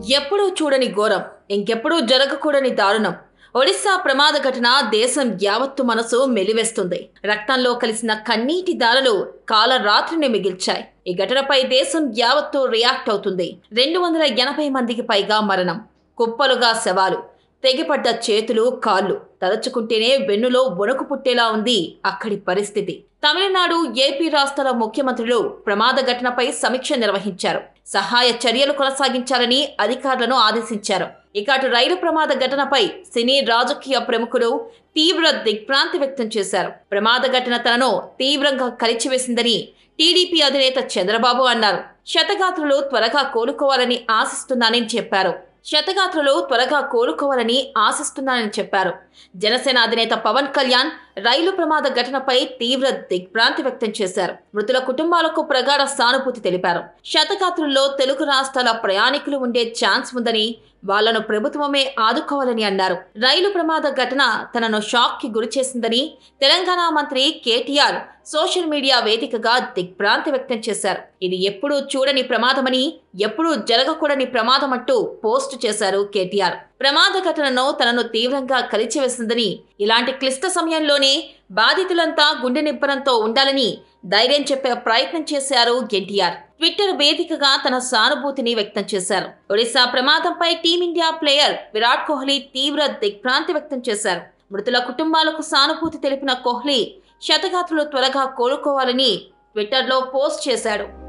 ఎప్పుడూ చూడని ఘోరం, ఇంకెప్పుడూ జరగకూడని దారుణం. ఒడిశా ప్రమాద ఘటన దేశం యావత్తు మనసు మెలివేస్తుంది. రక్తంలో కలిసిన కన్నీటి దారులు కాలరాత్రిని మిగిల్చాయి. ఈ ఘటనపై దేశం యావత్తు రియాక్ట్ అవుతుంది. 280 మందికి పైగా మరణం, కుప్పలుగా శవాలు, తెగిపడ్డ చేతులు కాళ్ళు. తలుచుకుంటేనే వెన్నులో వణుకు పుట్టేలా ఉంది అక్కడి పరిస్థితి. తమిళనాడు, ఏపీ రాష్ట్రాల ముఖ్యమంత్రులు ప్రమాద ఘటనపై సమీక్ష నిర్వహించారు. సహాయ చర్యలు కొనసాగించాలని అధికారులను ఆదేశించారు. ఇక అటు రైలు ప్రమాద ఘటనపై సినీ రాజకీయ ప్రముఖులు తీవ్ర దిగ్భ్రాంతి వ్యక్తం చేశారు. ప్రమాద ఘటన తనను తీవ్రంగా కలిచివేసిందని టీడీపీ అధినేత చంద్రబాబు అన్నారు. క్షతగాత్రులు త్వరగా కోలుకోవాలని చెప్పారు. జనసేన అధినేత పవన్ కళ్యాణ్ రైలు ప్రమాద ఘటనపై తీవ్ర దిగ్భ్రాంతి వ్యక్తం చేశారు. మృతుల కుటుంబాలకు ప్రగాఢ సానుభూతి తెలిపారు. క్షతగాత్రుల్లో తెలుగు రాష్ట్రాల ప్రయాణికులు ఉండే ఛాన్స్ ఉందని, వాళ్లను ప్రభుత్వమే ఆదుకోవాలని అన్నారు. రైలు ప్రమాద ఘటన తనను షాక్ కి గురి చేసిందని తెలంగాణ మంత్రి KTR సోషల్ మీడియా వేదికగా దిగ్భ్రాంతి వ్యక్తం చేశారు. ఇది ఎప్పుడూ చూడని ప్రమాదమని, ఎప్పుడూ జరగకూడని ప్రమాదమంటూ పోస్టు చేశారు KTR. ప్రమాద ఘటనను తనను తీవ్రంగా కలిచివేసిందని, ఇలాంటి క్లిష్ట సమయంలోనే బాధితులంతా గుండె నిబ్బరంతో ఉండాలని ధైర్యం చెప్పే ప్రయత్నం చేశారు ఎన్టీఆర్. ట్విట్టర్ వేదికగా తన సానుభూతిని వ్యక్తం చేశారు. ఒడిశా ప్రమాదంపై టీమిండియా ప్లేయర్ విరాట్ కోహ్లీ తీవ్ర దిగ్భ్రాంతి వ్యక్తం చేశారు. మృతుల కుటుంబాలకు సానుభూతి తెలిపిన కోహ్లీ క్షతగాత్రులు త్వరగా కోలుకోవాలని ట్విట్టర్లో పోస్ట్ చేశాడు.